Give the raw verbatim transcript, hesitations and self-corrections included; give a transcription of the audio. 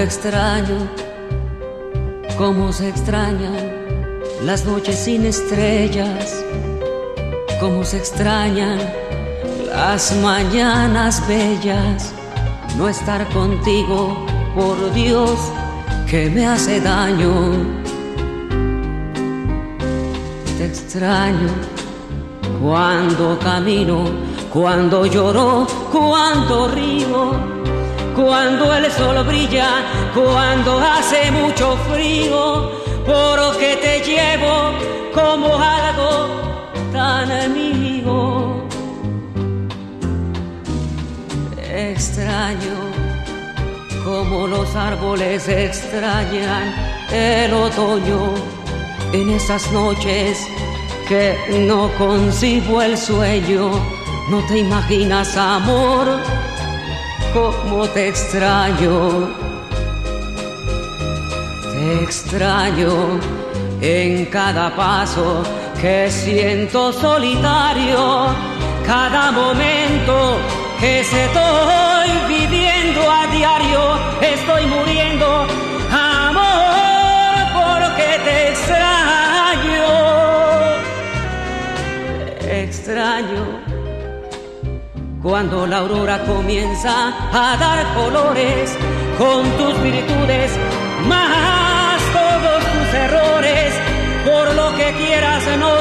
te extraño, cómo se extrañan las noches sin estrellas, cómo se extrañan las mañanas bellas. No estar contigo, por Dios, que me hace daño. Te extraño cuando camino, cuando lloro, cuando río, cuando el sol brilla, cuando hace mucho frío, porque te llevo como algo tan mío. Extraño como los árboles extrañan el otoño en esas noches que no concibo el sueño. No te imaginas, amor, cómo te extraño. Te extraño en cada paso que siento solitario, cada momento que se estoy viviendo a diario. Estoy muriendo, amor, porque te extraño. Te extraño cuando la aurora comienza a dar colores con tus virtudes más todos tus errores. Por lo que quieras no